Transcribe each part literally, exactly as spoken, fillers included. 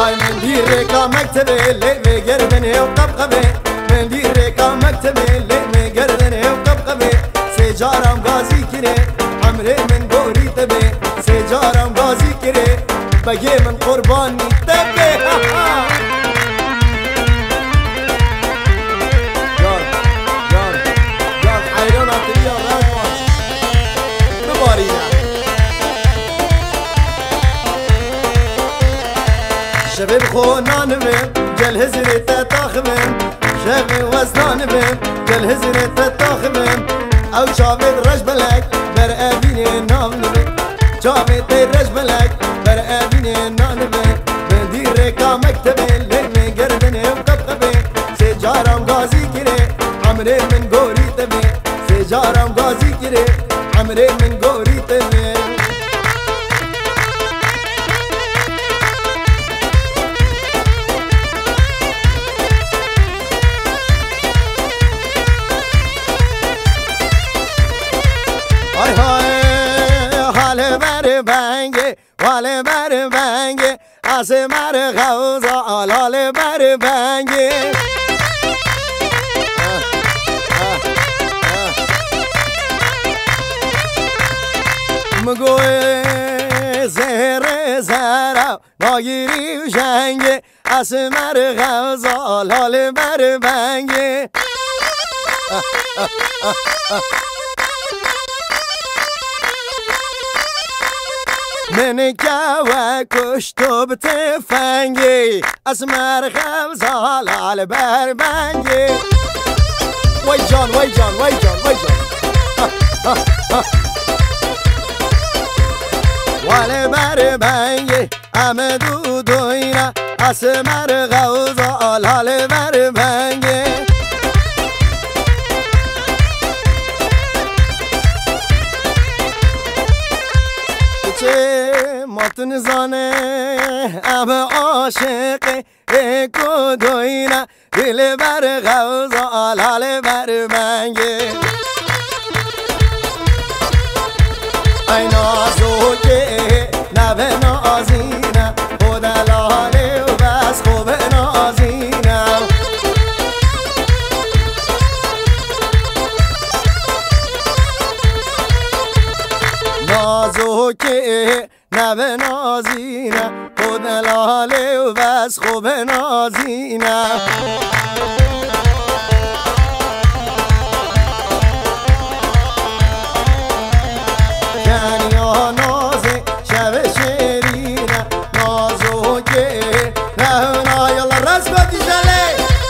آی من دیرکا مکتبه لیوی گردنه و قبقبه من دیرکا مکتبه لیوی گردنه و قبقبه سجارم غازی کره عمره من گوری تبه سجارم غازی کره بگه من قربانی تبه جان جان جان حیران آتری آغاز باش ببارینه شباب خونان بم جل هزرت تاخمم شباب وزنان بم جل هزرت تاخمم او شابد رش بلک بر ابین نام نبی شابد رش بلک بر ابین نام نبی من دیرکا مکتبه لمی گردنه و قبقبه سجارم غازی کره عمره من گوری تبه سجارم غازی کره عمره من گوری تبه های های حال بر بنگه حال بر بنگه از مر خوزا حال بر بنگه مگوی زهر زهرا ناگیری و شنگه از مر خوزا حال بر بنگه من کوا کشتو به تفنگی از مرخم زالال بر بنگی وای جان وای جان وای جان وای جان وال بر بنگی همه دو دوینا از مرخم زالال بر بنگی ماتون زانه ام عاشق اکو دوینا دل بر غوزا آلال بر منگه ای نازو که نبه نازینه خود لاله و بس خوب نازینه نازو که نبه نازینه خود لاله و بس خوب نازینه کنیا نازه شب شیرینه نازو که نه نه یالا رس باتی جله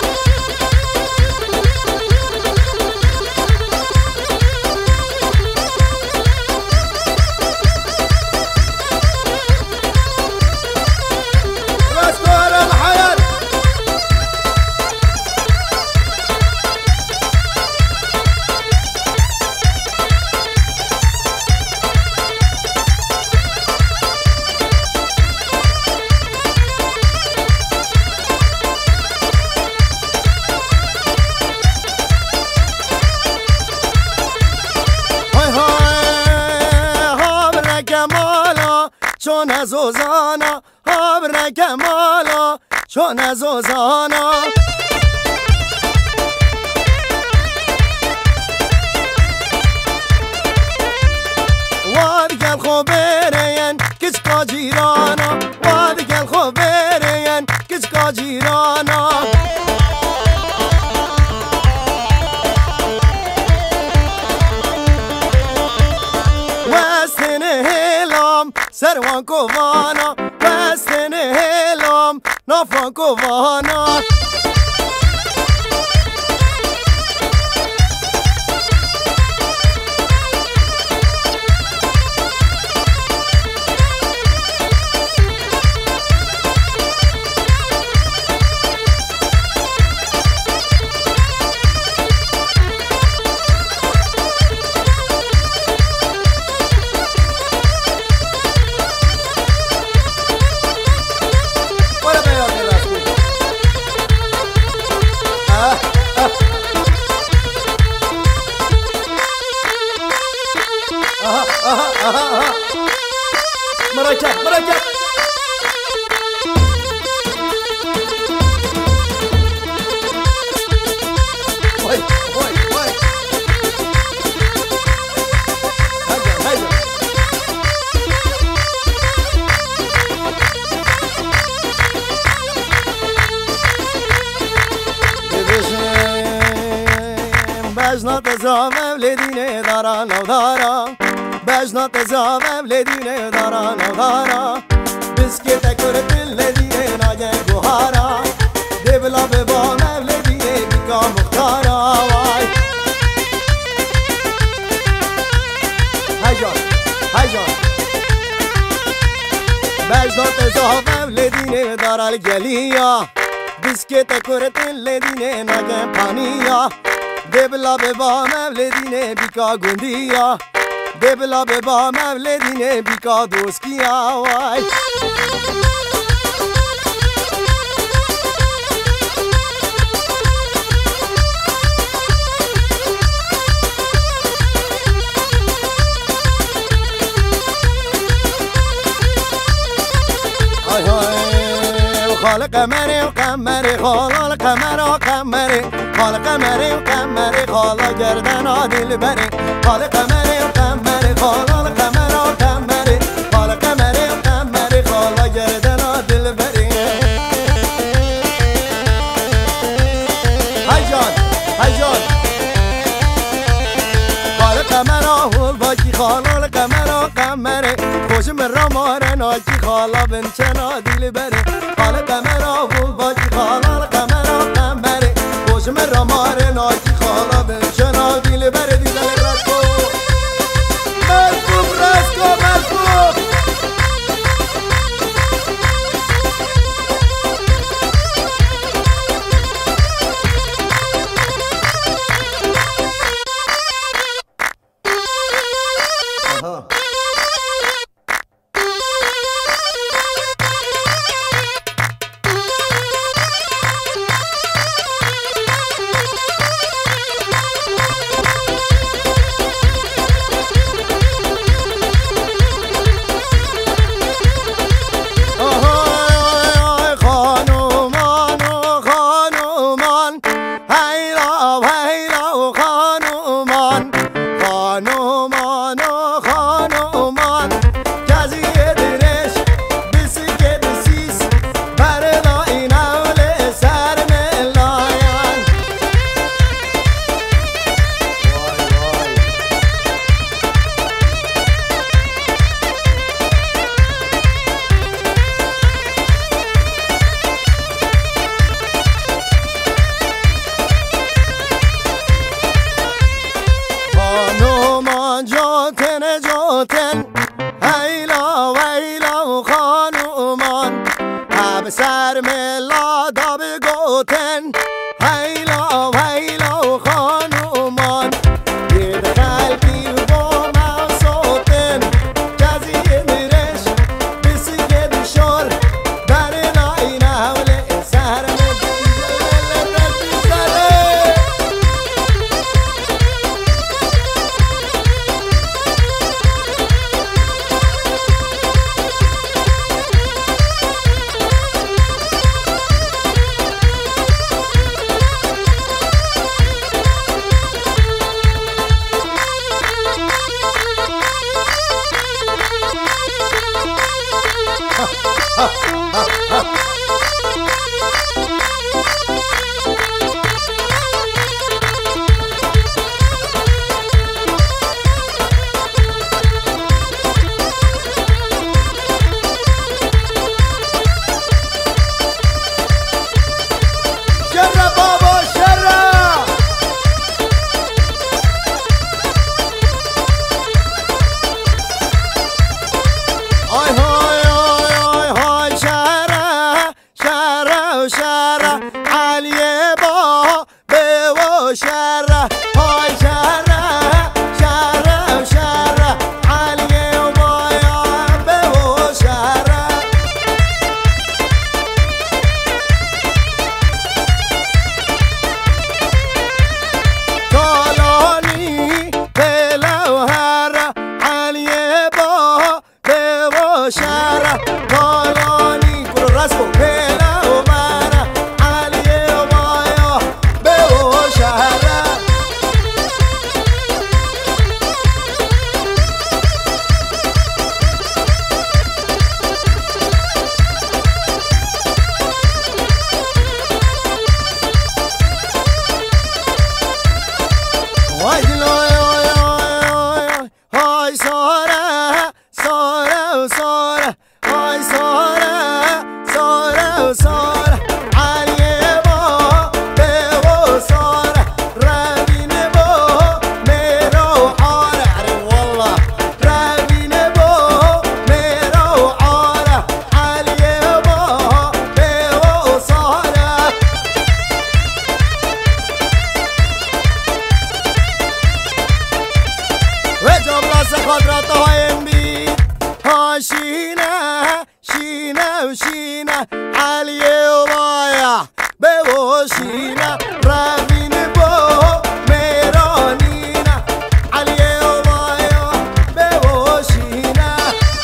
چون از اوزانا آبر کمالا چون از اوزانا واد گل خو برین کچ کا جیرانا واد گل خو برین کچ کا جیرانا وستن هلام سروان کوانا وستن هلام نافان کوانا بجنات زامم لدینه دارا نو دارا بجنات زامم لدینه دارا نو دارا بسکت کرد لدینه ناگه گوهارا دبلا ببامم لدینه بیکا مختارا وای هجان هجان بجنات زامم لدینه دارا الگلیا بسکت کرد لدینه ناگه پانیا دبلا ببا مولدینه بیکا گندیا دبلا ببا مولدینه بیکا دوسکیا وای های های خال قمری و قمری خال قمر و قمری خال قمری و قمری خال گردن آدیل بری خال قمری و قمری خال قمر و قمری خال قمری و قمری خال گردن آدیل بری های جان های جان خال قمر و باکی خال قمر و قمری خوشم را ماره ناکی خالا بنچن آدیل بری خال قمر و باکی خال قمر و قمری خوشم را ماره ناکی خالا بنچن آدیل بری دیدل رسکو مرکوب رسکو مرکوب سر ملا دا بگوتن هیلا هیلا خانومان یه خلقی با موسوتن کزی میرش بسی که دشار در ناین حوله سر مدیزل در بیزله شره های شره شره شره علی و بایا به و شره کالانی بلوهره علی با به و شره کالانی برو رسکو بلوهره بوشينا رابين بو ميرانينا علي ومايا بوشينا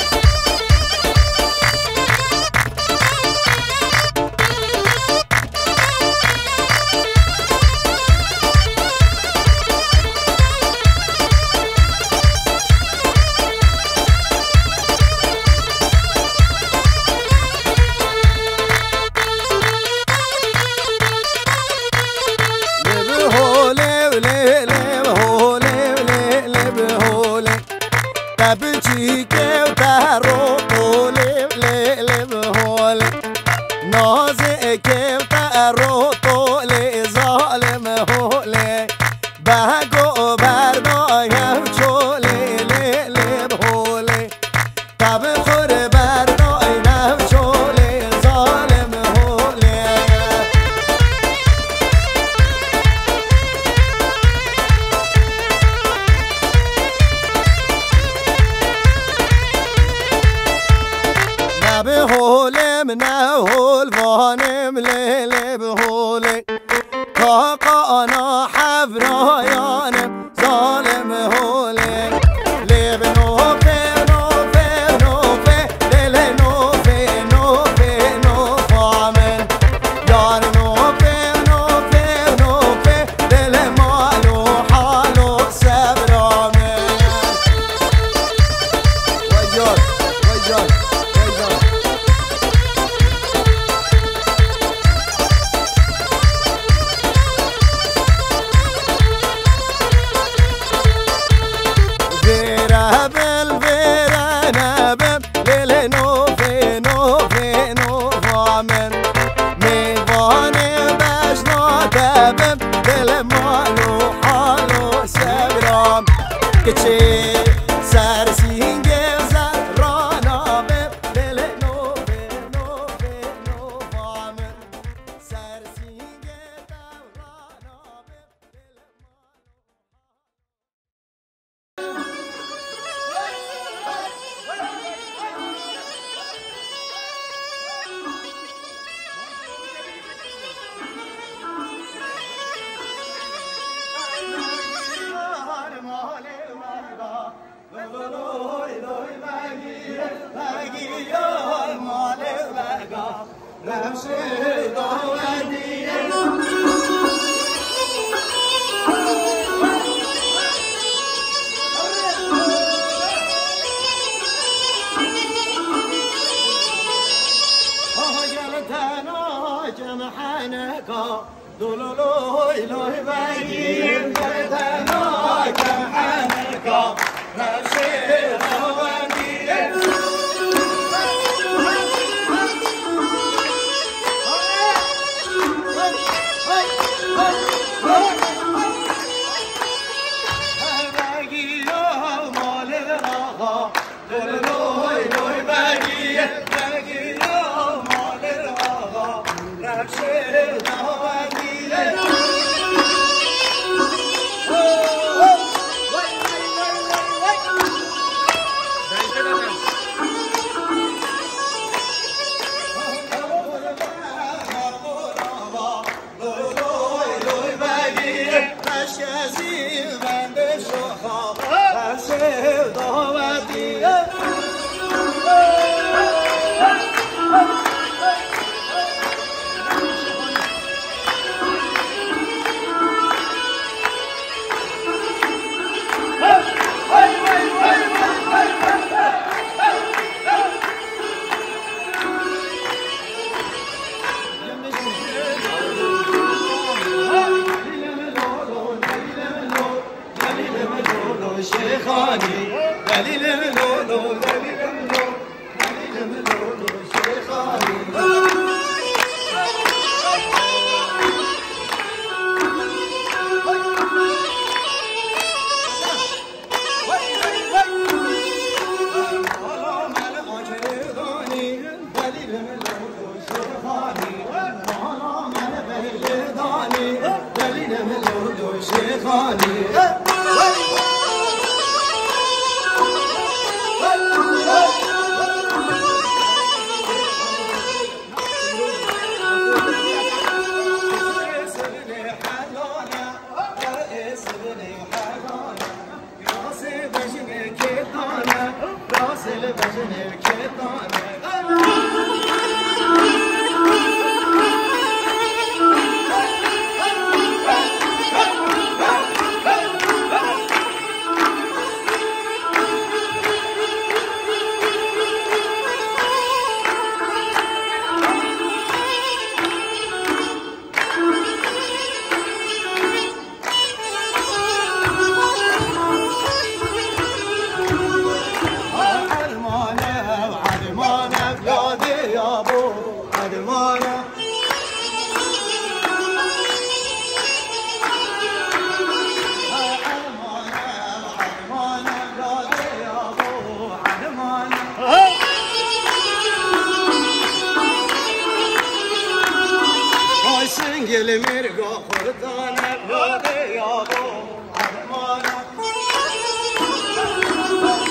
تبجي كيو تارو طولي لي لي بهولي نازي كيو تارو طولي ظالم هولي بهجو برنايا وشولي لي لي بهولي تبخور برنايا وشولي ظالم هولي بهولم نهول وانم ليلي بهولي كاقا انا حفرايانم ظالم هولي ليب نوفي نوفي نوفي ليلي نوفي نوفي نوفي عمل يار نوفي نوفي نوفي ليلي مالو حالو سبر عمل وجار وجار كتشي سار سينجي زرانا بب دل نوفي نوفي نوفي عمل سار سينجي زرانا بب دل دولولوي لوي باجي تنا كحنكا رشيد وندي باجي يا مال الرغا دولولوي لوي باجي باجي يا مال الرغا رشيد شنگل مرگا خورتانه باده یابو